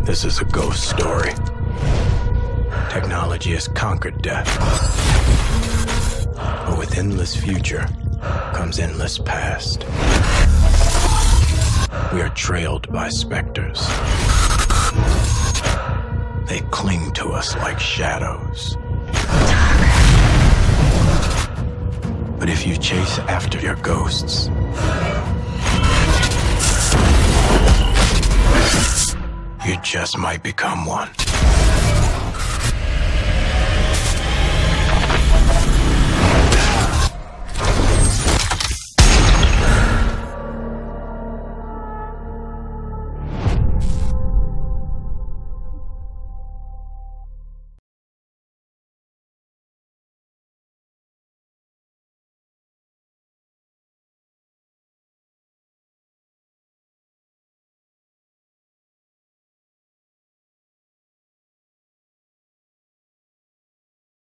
This is a ghost story. Technology has conquered death. But with endless future comes endless past. We are trailed by specters. They cling to us like shadows. But if you chase after your ghosts, you just might become one.